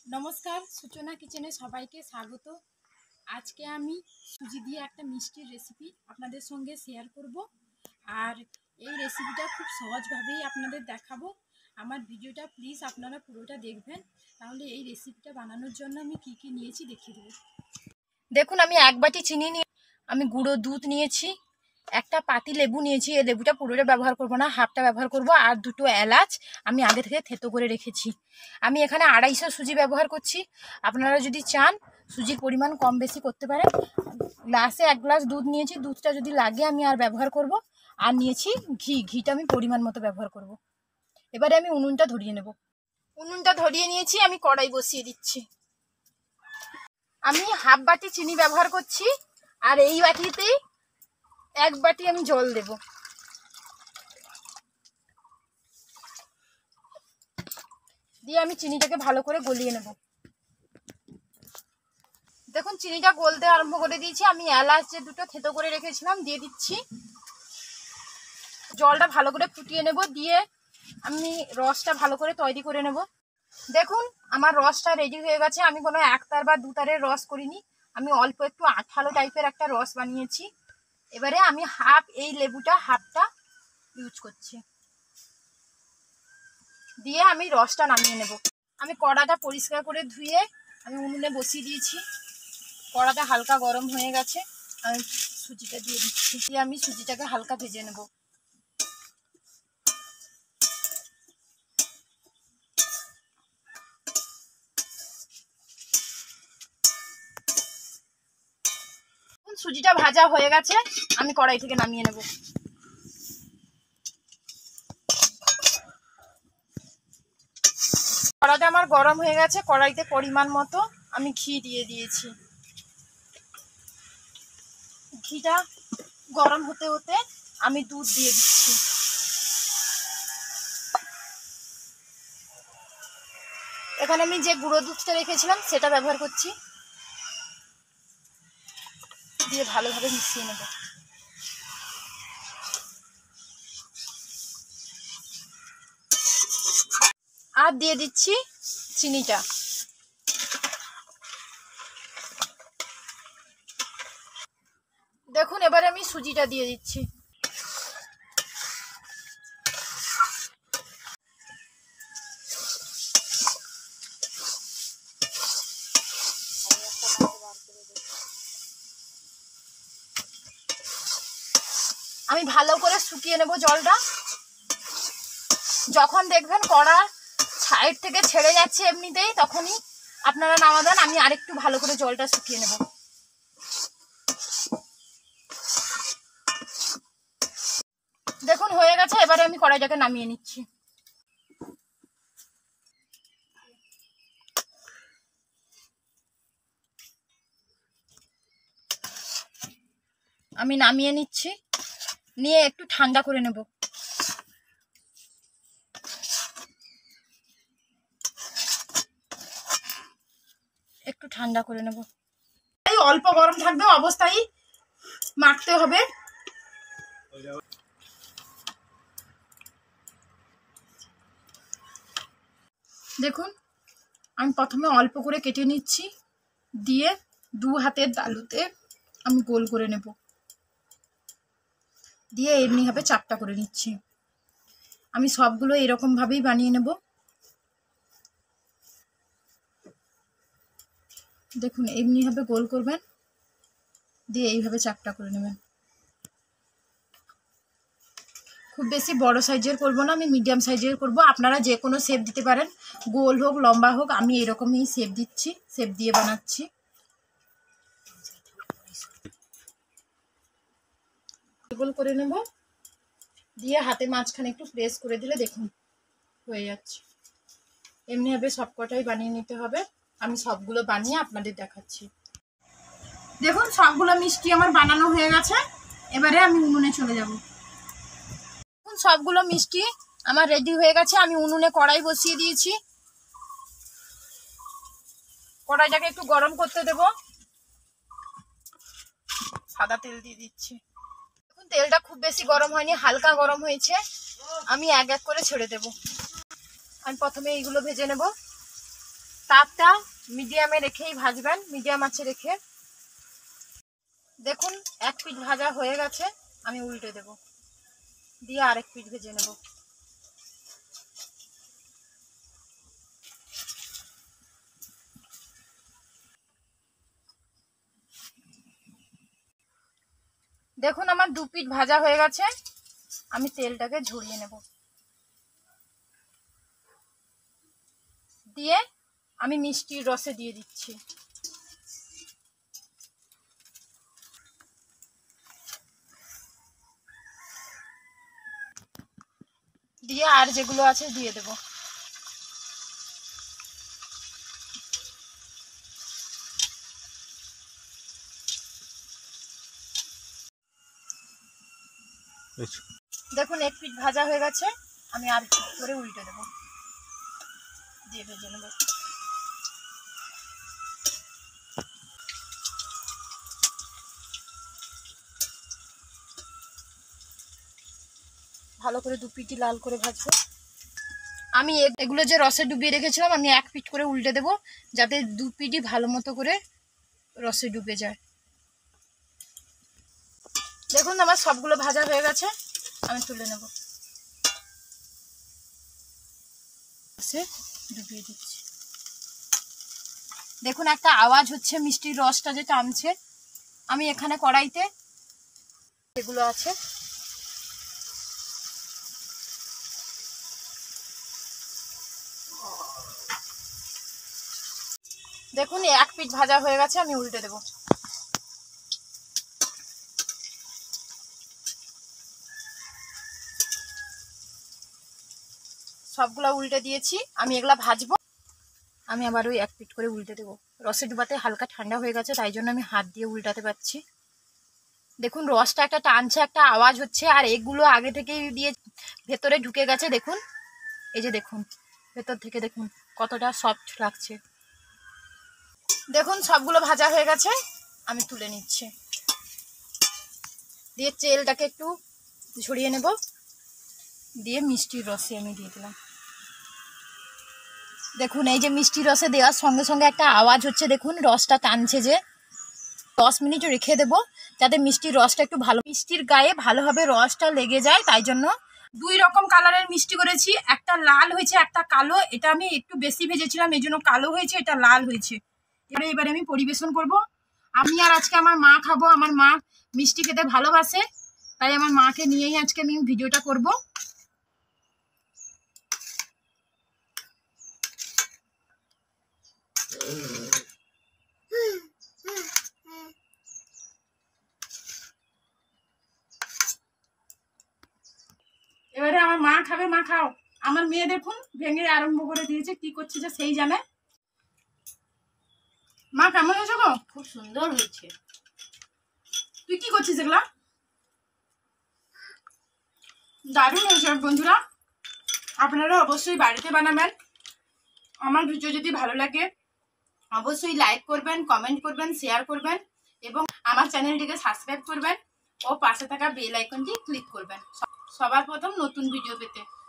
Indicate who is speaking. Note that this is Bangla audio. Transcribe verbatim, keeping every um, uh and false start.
Speaker 1: নমস্কার, সূচনা কিচেনে সবাইকে স্বাগত। আজকে আমি সুজি দিয়ে একটা মিষ্টির রেসিপি আপনাদের সঙ্গে শেয়ার করব। আর এই রেসিপিটা খুব সহজভাবেই আপনাদের দেখাবো। আমার ভিডিওটা প্লিজ আপনারা পুরোটা দেখবেন, তাহলে এই রেসিপিটা বানানোর জন্য আমি কি কি নিয়েছি দেখিয়ে দেবো। দেখুন, আমি এক বাটি চিনি নিয়ে আমি গুঁড়ো দুধ নিয়েছি, একটা পাতি লেবু নিয়েছি। এই লেবুটা পুরোটা ব্যবহার করব না, হাফটা ব্যবহার করব। আর দুটো এলাচ আমি আগে থেকে থেতো করে রেখেছি। আমি এখানে আড়াইশো সুজি ব্যবহার করছি। আপনারা যদি চান সুজির পরিমাণ কম বেশি করতে পারেন। গ্লাসে এক গ্লাস দুধ নিয়েছি, দুধটা যদি লাগে আমি আর ব্যবহার করব। আর নিয়েছি ঘি, ঘিটা আমি পরিমাণ মতো ব্যবহার করব। এবারে আমি উনুনটা ধরিয়ে নেব। উনুনটা ধরিয়ে নিয়েছি, আমি কড়াই বসিয়ে দিচ্ছি। আমি হাফ বাটি চিনি ব্যবহার করছি, আর এই বাটিতেই এক বাটি আমি জল দেব। দিয়ে আমি চিনিটাকে ভালো করে গলিয়ে নেব। দেখুন, চিনিটা গলতে আরম্ভ করে দিয়েছি। আমি এলাচ যে দুটো থেতো করে রেখেছিলাম দিয়ে দিচ্ছি। জলটা ভালো করে ফুটিয়ে নেব, দিয়ে আমি রসটা ভালো করে তৈরি করে নেব। দেখুন, আমার রসটা রেডি হয়ে গেছে। আমি কোনো একতার বা দুতারের রস করিনি, আমি অল্প একটু আঠালো টাইপের একটা রস বানিয়েছি। এবারে আমি হাফ এই লেবুটা হাফটা ইউজ করছি, দিয়ে আমি রসটা নামিয়ে নেব। আমি কড়াটা পরিষ্কার করে ধুয়ে আমি উনুনে বসিয়ে দিয়েছি। কড়াটা হালকা গরম হয়ে গেছে, আমি সুজিটা দিয়ে দিচ্ছি। দিয়ে আমি সুজিটাকে হালকা ভেজে নেব। সুজিটা ভাজা হয়ে গেছে, আমি কড়াই থেকে নামিয়ে নেব। কড়াটা আমার গরম হয়ে গেছে, কড়াইতে পরিমাণ মতো আমি ঘি দিয়ে দিয়েছি। ঘিটা গরম হতে হতে আমি দুধ দিয়ে দিচ্ছি। এখানে আমি যে গুঁড়ো দুধটা রেখেছিলাম সেটা ব্যবহার করছি, দিয়ে ভালোভাবে মিশিয়ে নেব। আর দিয়ে দিচ্ছি চিনিটা। দেখুন, এবারে আমি সুজিটা দিয়ে দিচ্ছি। আমি ভালো করে শুকিয়ে নেব জলটা। যখন দেখবেন কড়া সাইড থেকে ছেড়ে যাচ্ছে এমনিতেই, তখনই আপনারা নামাবেন। আমি আরেকটু ভালো করে জলটা শুকিয়ে নেব। দেখুন, হয়ে গেছে। এবারে আমি কড়াইটাকে নামিয়ে নিচ্ছি। আমি নামিয়ে নিচ্ছি, নিয়ে একটু ঠান্ডা করে নেব। একটু ঠান্ডা করে নেব। এই অল্প গরম থাকবে অবস্থায় মাখতে হবে। দেখুন, আমি প্রথমে অল্প করে কেটে নিচ্ছি, দিয়ে দু হাতের তালুতে আমি গোল করে নেব, দিয়ে এমনিভাবে চাপটা করে নিচ্ছি। আমি সবগুলো এরকম ভাবেই বানিয়ে নেব। দেখুন, এমনিভাবে গোল করবেন, দিয়ে এইভাবে চাপটা করে নেবেন। খুব বেশি বড় সাইজের করব না, আমি মিডিয়াম সাইজের করব। আপনারা যে কোনো শেপ দিতে পারেন, গোল হোক লম্বা হোক। আমি এরকমই শেপ দিচ্ছি, শেপ দিয়ে বানাচ্ছি। গোল করে নেব, দিয়ে হাতে মাঝখানে একটু প্রেস করে দিলে দেখুন হয়ে যাচ্ছে। এমনিভাবে সবকটাই বানিয়ে নিতে হবে। আমি সবগুলো বানিয়ে আপনাদের দেখাচ্ছি। দেখুন, সবগুলো মিষ্টি আমার বানানো হয়ে গেছে। এবারে আমি উনুনে চলে যাব। দেখুন, সবগুলো মিষ্টি আমার রেডি হয়ে গেছে। আমি উনুনে কড়াই বসিয়ে দিয়েছি। কড়াইটাকে একটু গরম করতে দেব। সাদা তেল দিয়ে দিচ্ছি। দেখুন, তেলটা খুব বেশি গরম হয়নি, হালকা গরম হয়েছে। আমি এক এক করে ছেড়ে দেব। আমি প্রথমে এইগুলো ভেজে নেব। তাপটা মিডিয়ামে রেখেই ভাজবেন, মিডিয়াম আঁচে রেখে। দেখুন এক পিঠ ভাজা হয়ে গেছে, আমি উল্টে দেব, দিয়ে আরেক পিঠ ভেজে নেব। দেখুন আমার দু পিঠ ভাজা হয়ে গেছে, আমি তেলটাকে ঝরিয়ে নেব, দিয়ে আমি মিষ্টির রসে দিয়ে দিচ্ছি। দিয়ে আর যেগুলো আছে দিয়ে দেব। দেখুন এক পিঠ ভাজা হয়ে গেছে, আমি আর পিঠ করে উল্টে দেব, দিয়ে ভেজে নেব। ভালো করে দু পিঠই লাল করে ভাজবো। আমি এগুলো যে রসে ডুবিয়ে রেখেছিলাম, আমি এক পিঠ করে উল্টে দেব, যাতে দু পিঠই ভালো মতো করে রসে ডুবে যায়। দেখুন আমার সবগুলো ভাজা হয়ে গেছে, আমি তুলে নেব, ডুবিয়ে দিচ্ছি। দেখুন একটা আওয়াজ হচ্ছে, মিষ্টির রসটা যে টানছে। আমি এখানে কড়াইতে এগুলো আছে দেখুন এক পিঠ ভাজা হয়ে গেছে, আমি উল্টে দেব। সবগুলা উল্টে দিয়েছি, আমি এগুলা ভাজবো। আমি আবার ওই এক পিঠ করে উল্টে দেবো। রসে ডুবাতে হালকা ঠান্ডা হয়ে গেছে, তাই জন্য আমি হাত দিয়ে উল্টাতে পারছি। দেখুন রসটা একটা টানছে, একটা আওয়াজ হচ্ছে, আর এগুলো আগে থেকেই দিয়ে ভেতরে ঢুকে গেছে। দেখুন এই যে দেখুন ভেতর থেকে দেখুন কতটা সফট লাগছে। দেখুন সবগুলো ভাজা হয়ে গেছে, আমি তুলে নিচ্ছি, দিয়ে তেলটাকে একটু ঝরিয়ে নেব, দিয়ে মিষ্টির রসে আমি দিয়ে দিলাম। দেখুন এই যে মিষ্টি রসে দেওয়ার সঙ্গে সঙ্গে একটা আওয়াজ হচ্ছে, দেখুন রসটা টানছে। যে দশ মিনিট রেখে দেবো, যাতে মিষ্টির রসটা একটু ভালো, মিষ্টির গায়ে ভালোভাবে রসটা লেগে যায়। তাই জন্য দুই রকম কালারের মিষ্টি করেছি, একটা লাল হয়েছে একটা কালো। এটা আমি একটু বেশি ভেজেছিলাম, এই জন্য কালো হয়েছে, এটা লাল হয়েছে। এবারে এবারে আমি পরিবেশন করব। আমি আর আজকে আমার মা খাবো, আমার মা মিষ্টি খেতে ভালোবাসে, তাই আমার মাকে নিয়েই আজকে আমি ভিডিওটা করব। এবারে আমার মা খাবে, মা খাও। আমার মেয়ে দেখুন ভেঙে আরম্ভ করে দিয়েছে, কি করছে যে সেই জানে। মা কেমন হয়েছে গো?
Speaker 2: খুব সুন্দর হয়েছে।
Speaker 1: তুই কি করছিস এগুলা? দারুণ হয়েছে বন্ধুরা, আপনারা অবশ্যই বাড়িতে বানাবেন। আমার ভিডিও যদি ভালো লাগে অবশ্যই লাইক করবেন, কমেন্ট করবেন, শেয়ার করবেন, এবং আমার চ্যানেলটিকে সাবস্ক্রাইব করবেন ও পাশে থাকা বেল আইকনটি ক্লিক করবেন সবার প্রথম নতুন ভিডিও পেতে।